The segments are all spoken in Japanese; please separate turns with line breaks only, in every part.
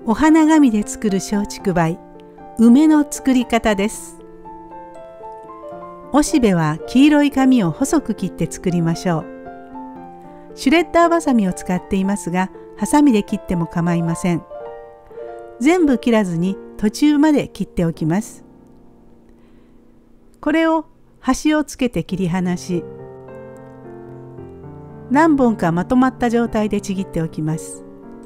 お花紙で作る松竹梅、梅の作り方です。おしべは黄色い紙を細く切って作りましょう。シュレッダーバサミを使っていますが、ハサミで切っても構いません。全部切らずに途中まで切っておきます。これを端をつけて切り離し、何本かまとまった状態でちぎっておきます。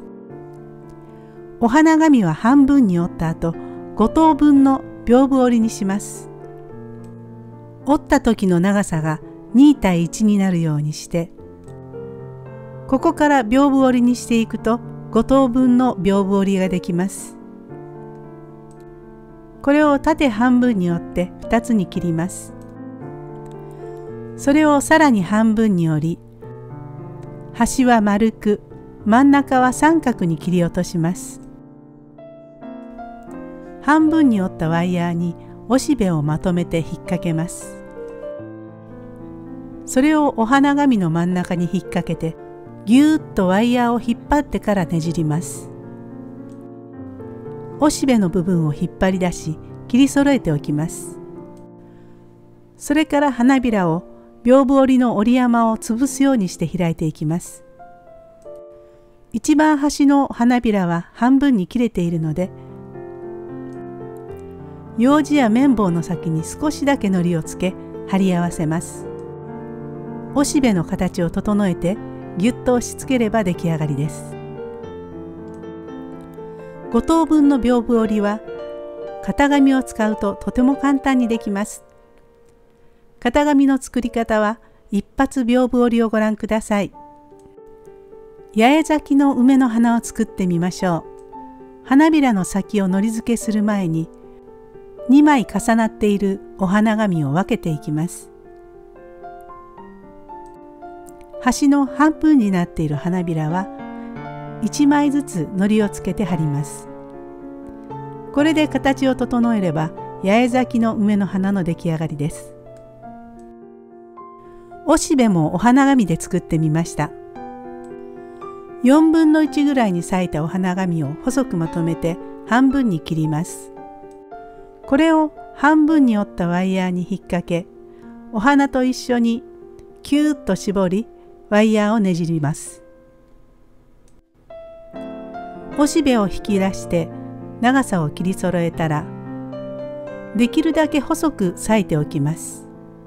お花紙は半分に折った後、5等分の屏風折りにします。折った時の長さが2対1になるようにして、ここから屏風折りにしていくと5等分の屏風折りができます。これを縦半分に折って2つに切ります。それをさらに半分に折り、端は丸く、真ん中は三角に切り落とします。半分に折ったワイヤーにおしべをまとめて引っ掛けます。それをお花紙の真ん中に引っ掛けて、ぎゅーっとワイヤーを引っ張ってからねじります。おしべの部分を引っ張り出し、切り揃えておきます。それから花びらを屏風折りの折り山を潰すようにして開いていきます。一番端の花びらは半分に切れているので、ようじや綿棒の先に少しだけ糊をつけ貼り合わせます。おしべの形を整えてぎゅっと押し付ければ出来上がりです。5等分の屏風折りは型紙を使うととても簡単にできます。型紙の作り方は一発屏風折りをご覧ください。八重咲きの梅の花を作ってみましょう。花びらの先を糊付けする前に2枚重なっているお花紙を分けていきます。端の半分になっている花びらは1枚ずつ糊をつけて貼ります。これで形を整えれば八重咲きの梅の花の出来上がりです。おしべもお花紙で作ってみました。4分の1ぐらいに裂いたお花紙を細くまとめて半分に切ります。これを半分に折ったワイヤーに引っ掛け、お花と一緒にキューッと絞り、ワイヤーをねじります。おしべを引き出して長さを切り揃えたら、できるだけ細く裂いておきます。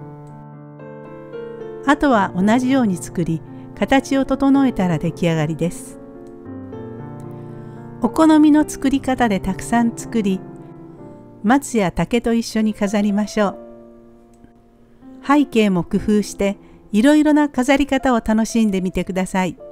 あとは同じように作り、形を整えたら出来上がりです。お好みの作り方でたくさん作り、松や竹と一緒に飾りましょう。背景も工夫して、いろいろな飾り方を楽しんでみてください。